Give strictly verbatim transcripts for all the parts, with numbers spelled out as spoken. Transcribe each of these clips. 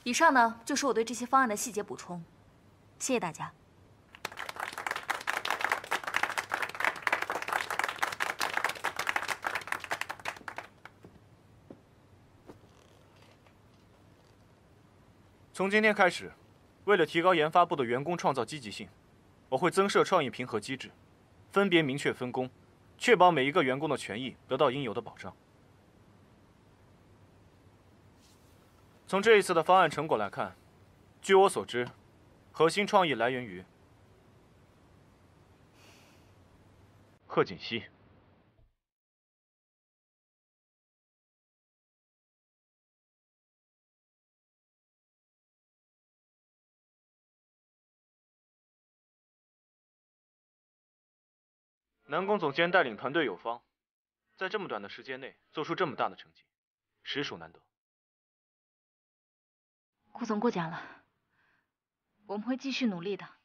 以上呢，就是我对这些方案的细节补充，谢谢大家。 从今天开始，为了提高研发部的员工创造积极性，我会增设创意评核机制，分别明确分工，确保每一个员工的权益得到应有的保障。从这一次的方案成果来看，据我所知，核心创意来源于贺锦熙。 南宫总监带领团队有方，在这么短的时间内做出这么大的成绩，实属难得。 顾总过奖了，我们会继续努力的。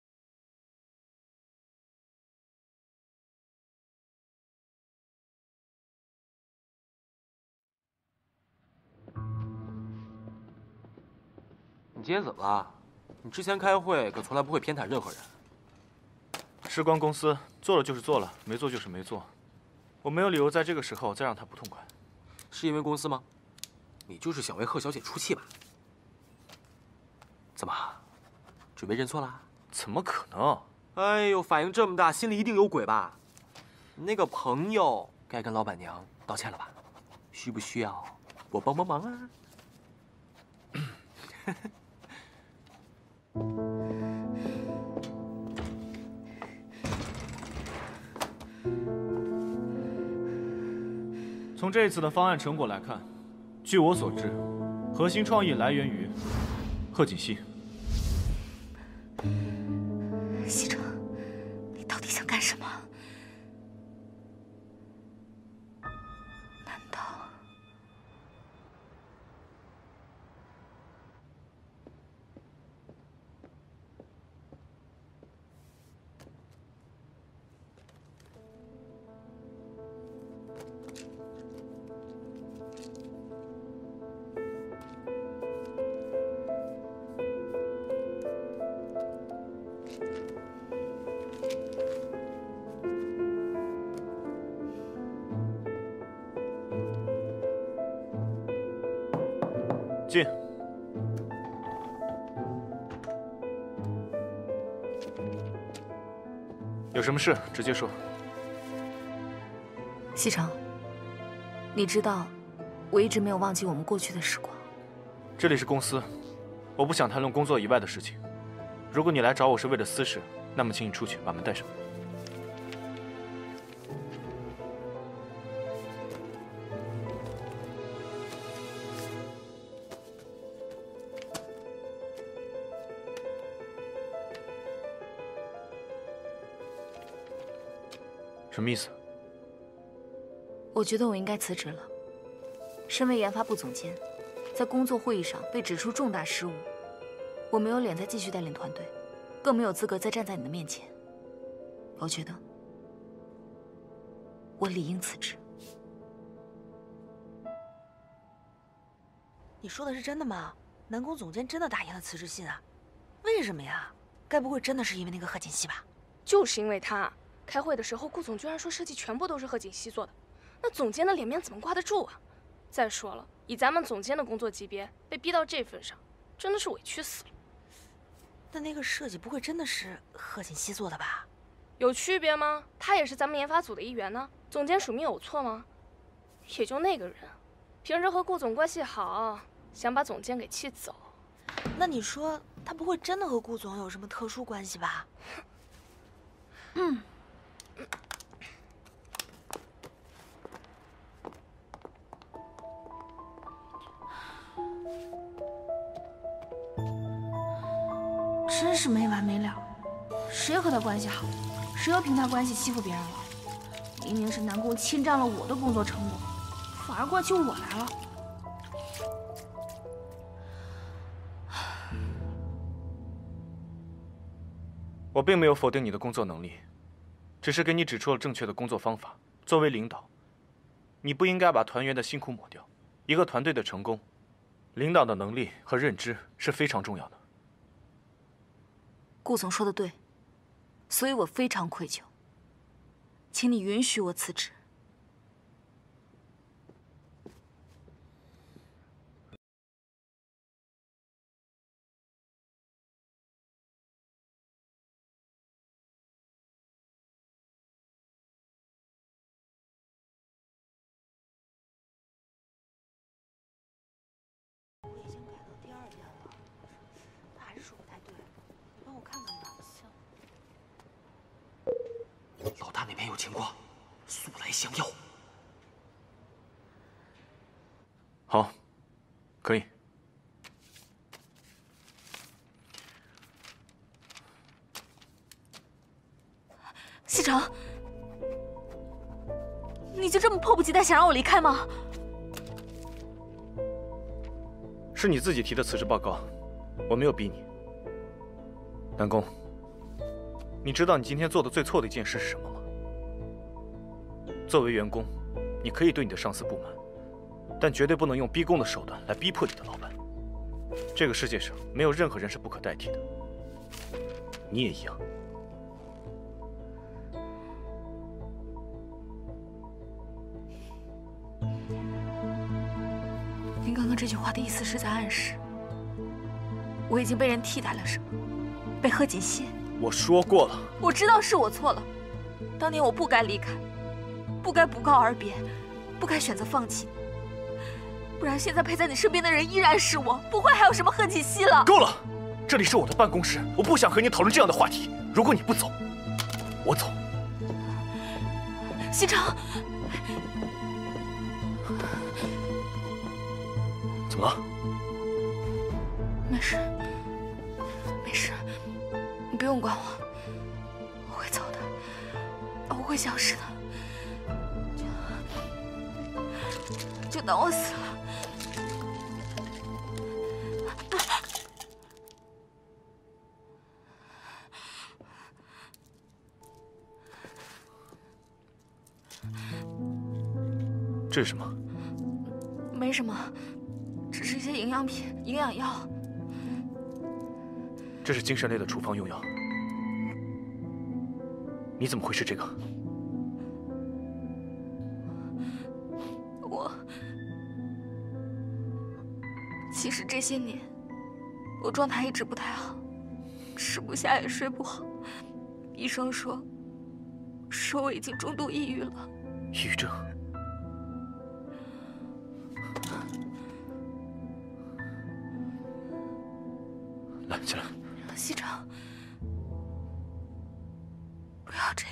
你今天怎么了？你之前开会可从来不会偏袒任何人。 时光公司做了就是做了，没做就是没做，我没有理由在这个时候再让他不痛快。 是因为公司吗？你就是想为贺小姐出气吧？怎么，准备认错啦？ 怎么可能？ 哎呦，反应这么大，心里一定有鬼吧？你那个朋友该跟老板娘道歉了吧？需不需要我帮帮忙啊？ 从这一次的方案成果来看，据我所知，核心创意来源于贺锦熙。 西城，你到底想干什么？难道…… 进。有什么事直接说。 西城，你知道，我一直没有忘记我们过去的时光。 这里是公司，我不想谈论工作以外的事情。如果你来找我是为了私事，那么请你出去，把门带上。 什么意思？ 我觉得我应该辞职了。身为研发部总监，在工作会议上被指出重大失误，我没有脸再继续带领团队，更没有资格再站在你的面前。我觉得我理应辞职。 你说的是真的吗？南宫总监真的打印了辞职信啊？为什么呀？该不会真的是因为那个贺锦熙吧？ 就是因为他。 开会的时候，顾总居然说设计全部都是贺锦熙做的，那总监的脸面怎么挂得住啊？再说了，以咱们总监的工作级别，被逼到这份上，真的是委屈死了。 那那个设计不会真的是贺锦熙做的吧？ 有区别吗？他也是咱们研发组的一员呢。总监署名有错吗？也就那个人，平时和顾总关系好，想把总监给气走。 那你说他不会真的和顾总有什么特殊关系吧？嗯。 真是没完没了，谁和他关系好，谁又凭他关系欺负别人了？明明是南宫侵占了我的工作成果，反而怪起我来了。 我并没有否定你的工作能力，只是给你指出了正确的工作方法。作为领导，你不应该把团员的辛苦抹掉。一个团队的成功， 领导的能力和认知是非常重要的。 顾总说的对，所以我非常愧疚，请你允许我辞职。 老大那边有情况，速来相要。 好，可以。 西城，你就这么迫不及待想让我离开吗？ 是你自己提的辞职报告，我没有逼你。南宫，你知道你今天做的最错的一件事是什么吗？作为员工，你可以对你的上司不满，但绝对不能用逼宫的手段来逼迫你的老板。这个世界上没有任何人是不可代替的，你也一样。 您刚刚这句话的意思是在暗示，我已经被人替代了，是吗？被贺锦熙？ 我说过了， 我知道是我错了，当年我不该离开，不该不告而别，不该选择放弃，不然现在陪在你身边的人依然是我，不会还有什么贺锦熙了。 够了，这里是我的办公室，我不想和你讨论这样的话题。如果你不走，我走。 西城， 怎么了？ 没事，没事，你不用管我，我会走的，我会消失的，就就当我死了。 这是什么？ 没什么，只是一些营养品、营养药。 这是精神类的处方用药。你怎么会是这个？ 我其实这些年我状态一直不太好，吃不下也睡不好。医生说，说我已经中度抑郁了。 抑郁症。来，起来。 西城，不要这样。